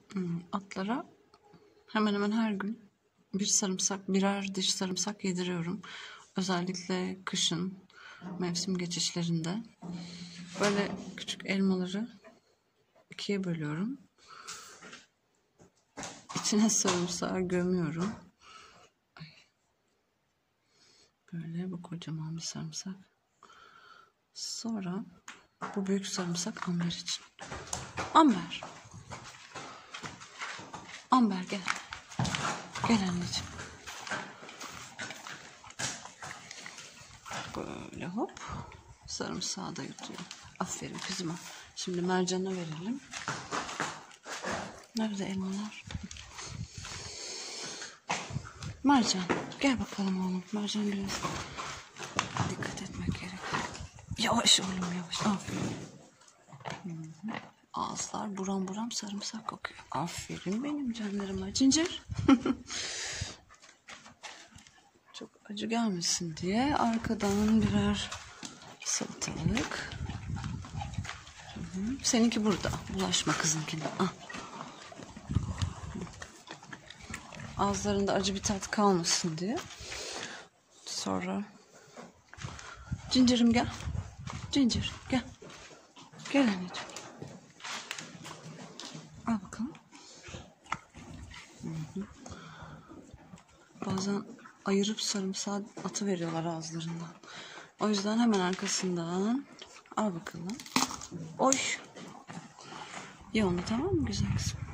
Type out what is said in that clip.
Atlara hemen hemen her gün birer diş sarımsak yediriyorum. Özellikle kışın, mevsim geçişlerinde. Böyle küçük elmaları ikiye bölüyorum. İçine sarımsağı gömüyorum. Böyle bu kocaman bir sarımsak. Sonra bu büyük sarımsak Amber için. Amber. Amber gel. Gel anneciğim. Böyle hop. Sarımsağı da yutuyor. Aferin kızıma. Şimdi Mercan'a verelim. Nerede elmalar? Mercan. Gel bakalım oğlum. Mercan biraz dikkat etmek gerek. Yavaş oğlum yavaş. Aferin. Ağızlar buram buram sarımsak kokuyor. Aferin benim canlarıma. Cincir. Çok acı gelmesin diye arkadan birer salatalık. Seninki burada. Bulaşma kızınkine. Ağızlarında acı bir tat kalmasın diye. Sonra Cincir'im gel. Cincir gel. Gel anneciğim. Al bakalım. Bazen ayırıp sarımsağı atıveriyorlar ağızlarından. O yüzden hemen arkasından al bakalım. Oy. Ye onu, tamam mı güzel kızım?